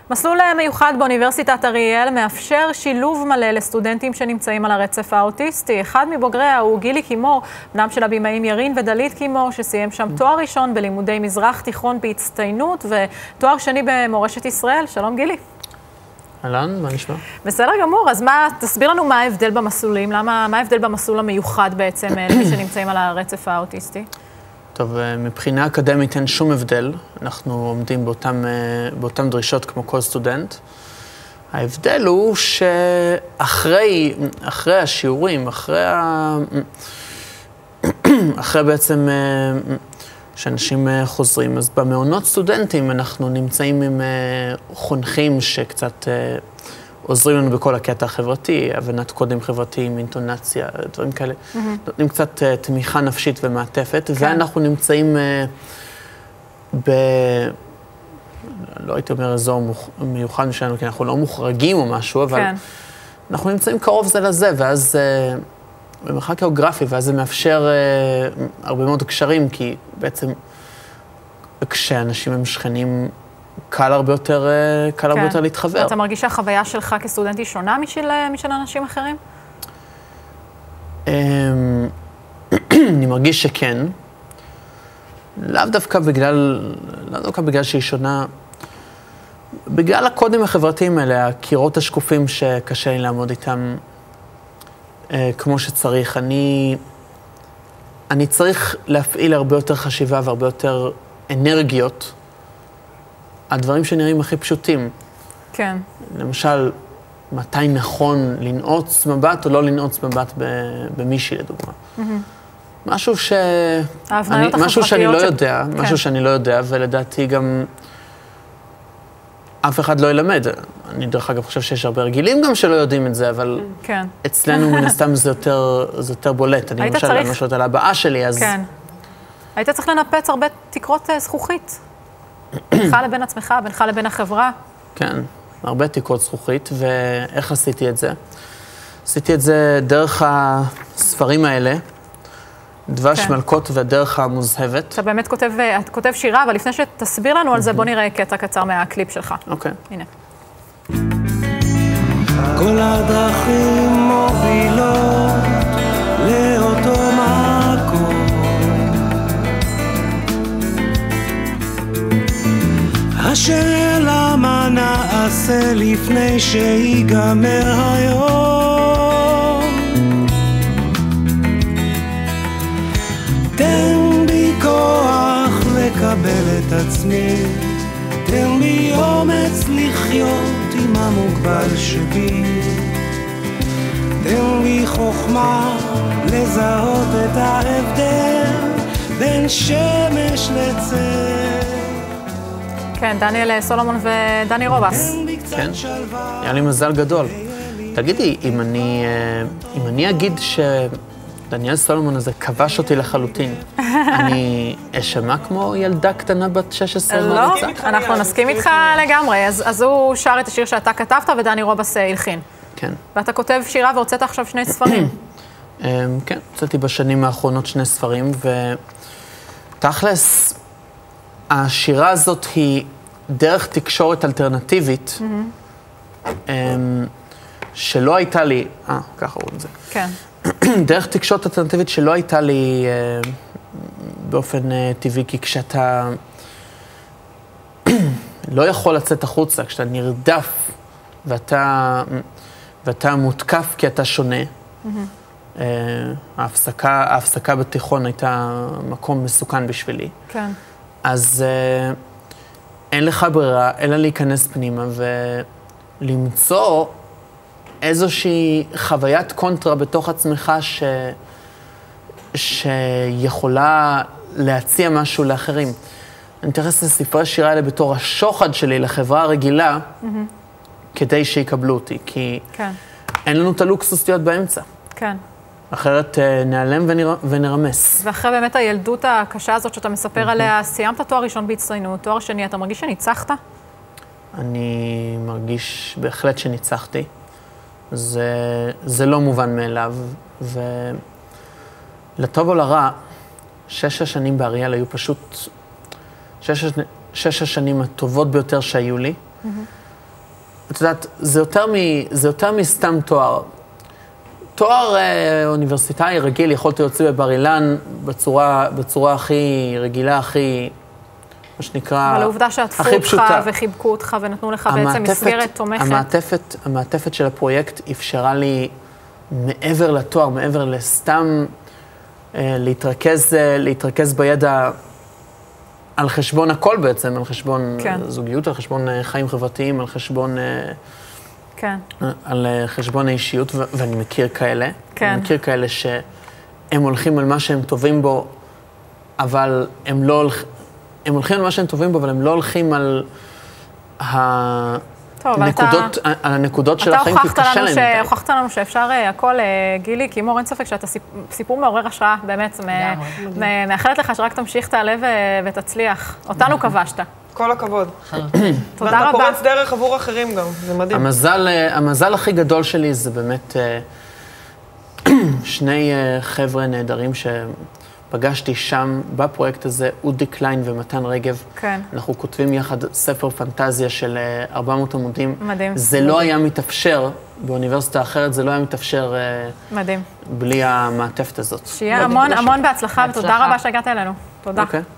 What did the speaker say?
מסלול מיוחד באוניברסיטת אריאל מאפשר שילוב מלא לסטודנטים שנמצאים על הרצף האוטיסטי. אחד מבוגריה הוא גילי קימור, בנם של הבימאים ירין ודלית קימור, שסיים שם תואר ראשון בלימודי מזרח תיכון בהצטיינות ותואר שני במורשת ישראל. שלום גילי. אהלן, מה נשמע? בסדר גמור, אז תסביר לנו מה ההבדל במסלולים, מה ההבדל במסלול המיוחד בעצם למי שנמצאים על הרצף האוטיסטי? טוב, מבחינה אקדמית אין שום הבדל. אנחנו עומדים באותם דרישות כמו כל סטודנט. ההבדל הוא שאחרי השיעורים, אחרי בעצם שאנשים חוזרים, אז במעונות סטודנטים אנחנו נמצאים עם חונכים שקצת עוזרים לנו בכל הקטע החברתי, הבנת קודים חברתיים, אינטונציה, דברים כאלה. נותנים קצת תמיכה נפשית ומעטפת, ואנחנו נמצאים לא הייתי אומר אזור מיוחד שלנו, כי אנחנו לא מוחרגים או משהו, אבל אנחנו נמצאים קרוב זה לזה, ואז במרחק גיאוגרפי, ואז זה מאפשר הרבה מאוד קשרים, כי בעצם כשאנשים הם שכנים, קל הרבה יותר להתחבר. אתה מרגיש שהחוויה שלך כסטודנט היא שונה משל אנשים אחרים? אני מרגיש שכן. לאו דווקא בגלל שהיא שונה, בגלל הקודים החברתיים האלה, הקירות השקופים שקשה לי לעמוד איתם כמו שצריך. אני צריך להפעיל הרבה יותר חשיבה והרבה יותר אנרגיות, הדברים שנראים הכי פשוטים. כן. למשל, מתי נכון לנעוץ מבט או לא לנעוץ מבט במישהי, לדוגמה. משהו שאני לא יודע, ולדעתי גם אף אחד לא ילמד. אני דרך אגב חושב שיש הרבה רגילים גם שלא יודעים את זה, אבל אצלנו מן הסתם זה יותר בולט. אני למשל משהו על הבאה שלי, אז... כן. היית צריך לנפץ הרבה תקרות זכוכית. בינך לבין עצמך, בינך לבין החברה. כן, הרבה תקרות זכוכית, ואיך עשיתי את זה? עשיתי את זה דרך הספרים האלה, דבש מלכות והדרך המוזהבת. אתה באמת כותב שירה, אבל לפני שתסביר לנו על זה, בוא נראה קטע קצר מהקליפ שלך. אוקיי. הנה. כל הדרכים מובילות לאותו מקום. השאלה מה נעשה לפני שיגמר היום. תן בי כוח לקבל את עצמי, תן בי אומץ לחיות עם המוגבל שבי, תן בי חוכמה לזהות את ההבדל בין שמש לצל. כן, דניאל סולומון ודני רובס. כן, היה לי מזל גדול. תגידי, אם אני אגיד שדניאל סולומון הזה כבש אותי לחלוטין, אני אשמע כמו ילדה קטנה בת 16 מרצה? לא, אנחנו נסכים איתך לגמרי. אז הוא שר את השיר שאתה כתבת ודני רובס הלחין. כן. ואתה כותב שירה והוצאת עכשיו 2 ספרים. כן, הוצאתי בשנים האחרונות 2 ספרים, ותכלס, השירה הזאת היא דרך תקשורת אלטרנטיבית, שלא הייתה לי, ככה רואים את זה. כן. דרך תקשורת אלטרנטיבית שלא הייתה לי באופן טבעי, כי כשאתה לא יכול לצאת החוצה, כשאתה נרדף ואתה מותקף כי אתה שונה, ההפסקה בתיכון הייתה מקום מסוכן בשבילי. כן. אז אין לך ברירה, אלא להיכנס פנימה ולמצוא איזושהי חוויית קונטרה בתוך עצמך שיכולה להציע משהו לאחרים. אני מתייחס לספרי שירה האלה בתור השוחד שלי לחברה הרגילה, כדי שיקבלו אותי, כי אין לנו את הלוקסוס להיות באמצע. כן. אחרת נעלם ונרמס. ואחרי באמת הילדות הקשה הזאת שאתה מספר עליה, סיימת תואר ראשון בהצטיינות, תואר שני, אתה מרגיש שניצחת? אני מרגיש בהחלט שניצחתי. זה לא מובן מאליו, ולטוב או לרע, 6 השנים באריאל היו פשוט 6 השנים הטובות ביותר שהיו לי, את יודעת, זה יותר מסתם תואר. תואר אוניברסיטאי רגיל יכולתי להוציא בבר אילן בצורה הכי רגילה, הכי, מה שנקרא, אבל העובדה שעטפו אותך וחיבקו אותך ונתנו לך בעצם מסגרת תומכת. המעטפת של הפרויקט אפשרה לי מעבר לתואר, מעבר לסתם להתרכז בידע על חשבון הכל בעצם, על חשבון זוגיות, על חשבון חיים חברתיים, על חשבון... כן. על חשבון האישיות, ואני מכיר כאלה. כן. אני מכיר כאלה שהם הולכים על מה שהם טובים בו, אבל הם לא הם הולכים על מה שהם טובים בו, אבל הם לא הולכים על הנקודות של החיים, כי קשה להם. אתה הוכחת לנו שאפשר הכל, גילי, כי מור, אין ספק שאתה סיפור מעורר השראה, באמת, מאחלת לך שרק תמשיך, תעלה ותצליח. אותנו כבשת. כל הכבוד. תודה רבה. ואתה פורץ דרך עבור אחרים גם, זה מדהים. המזל הכי גדול שלי זה באמת שני חבר'ה נהדרים שפגשתי שם בפרויקט הזה, אודי קליין ומתן רגב. כן. אנחנו כותבים יחד ספר פנטזיה של 400 עמודים. מדהים. זה לא היה מתאפשר באוניברסיטה אחרת, זה לא היה מתאפשר בלי המעטפת הזאת. שיהיה המון בהצלחה, ותודה רבה שהגעת אלינו. תודה.